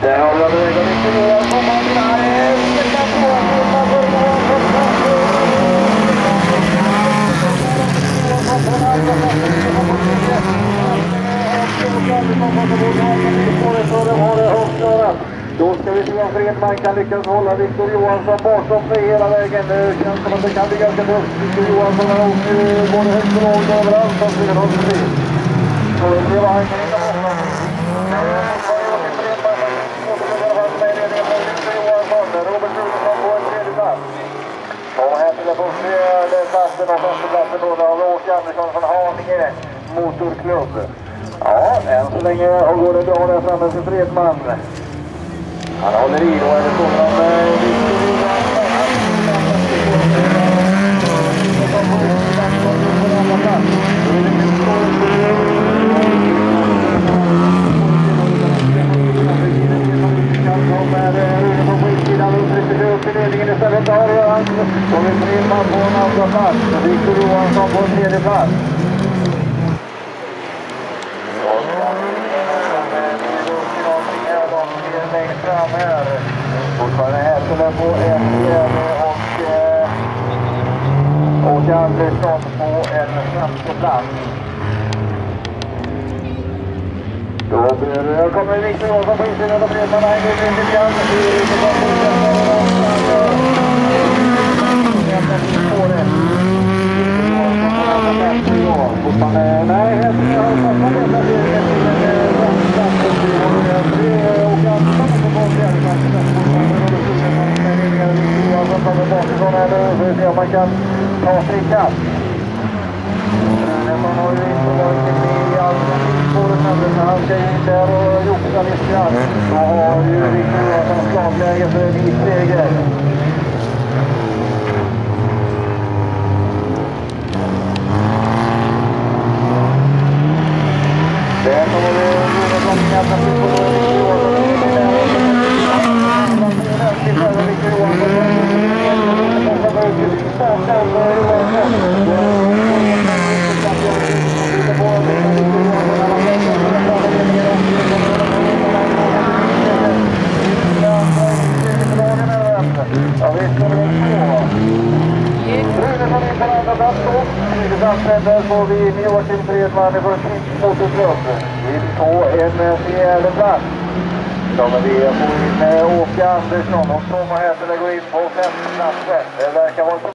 Där har vi vägen Victor Johansson. Då ska vi se om Fredman kan lyckas hålla Victor Johansson bakom sig hela vägen. Det känns som att det kan bli ganska tufft. Victor Johansson har åkt både högt och lågt överallt som Fredman ser. Så vi ser vad han kan hitta på. Robert Rudolfsson på en tredje plats. Och här till den fjärde platsen och första platsen då av Åke Andersson från Haninge Motorklubb. Ja, än så länge går det bra där framme för Fredman. Han håller i då, är det så om Victor Johansson. Istället har han kommit Fredman på en andra plats och Victor Johansson på en tredje plats. Längst fram här. Fortfarande Hässele på en fjärde och Andersson på en femte plats. Då kommer Victor Johansson på insidan av Fredman. Han går in lite grann. Nej, Hässele har tappat detta man kan ta sig i kapp. Man har ju inte varit med i allmänningsspåret men han ska ju in där och joxa lite grann. Då har ju Victor Johansson slagläge för en ny seger. Där kommer det Johansson knappt till på Victor Johansson. Där får vi Joakim Fredman i vår motorklubb in på en fjärde plats. Då kommer vi få in Åke Andersson och Tom och Hässele går in på femte platsen. Det verkar vara